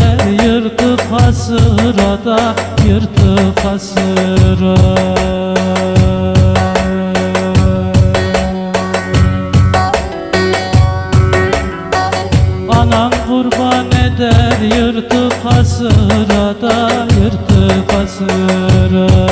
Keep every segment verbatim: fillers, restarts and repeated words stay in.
eder yırtık hasırada, yırtık hasıra. Anan kurban eder yırtık hasırada, yırtık hasıra.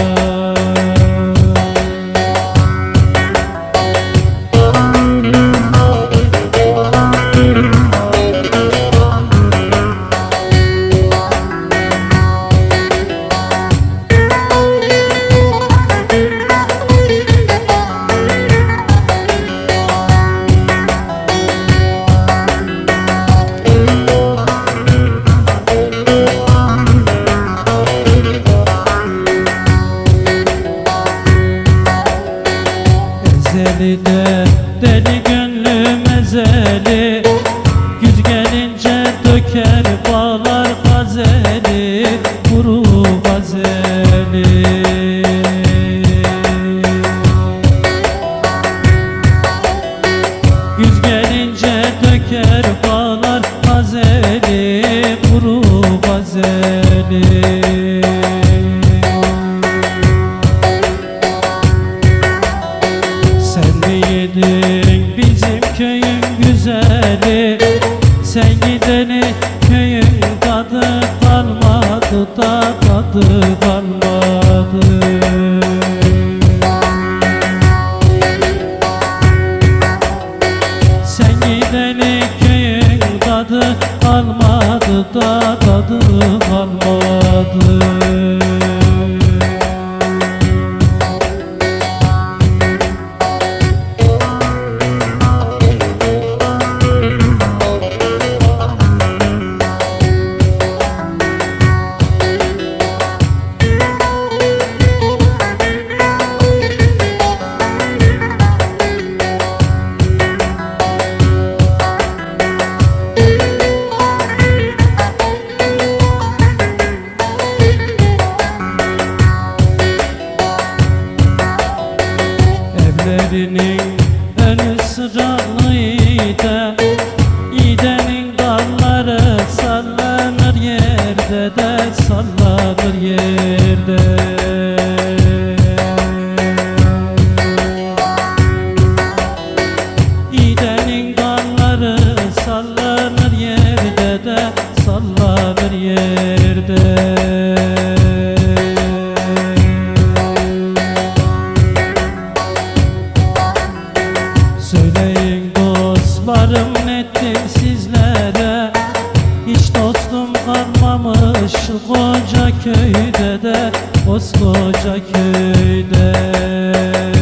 Ezeli de deli gönlüm ezeli, güz gelince döker bağlar gazeli, kuru gazeli. Güz gelince döker bağlar gazeli, kuru gazeli. Yedin bizim köyün güzeli, sen gideni köyün tadı kalmadı da, tadı kalmadı. Sen gideni köyün tadı kalmadı da, tadı kalmadı. Evlerinin önü sıralıydı, İğdenin dalları sallanır yerde de, sallanır yerde. İğdenin dalları sallanır yerde de, sallanır yerde. Söyleyin dostlarım nettim sizlere, hiç dostum kalmamış koca köyde de, koskoca köyde.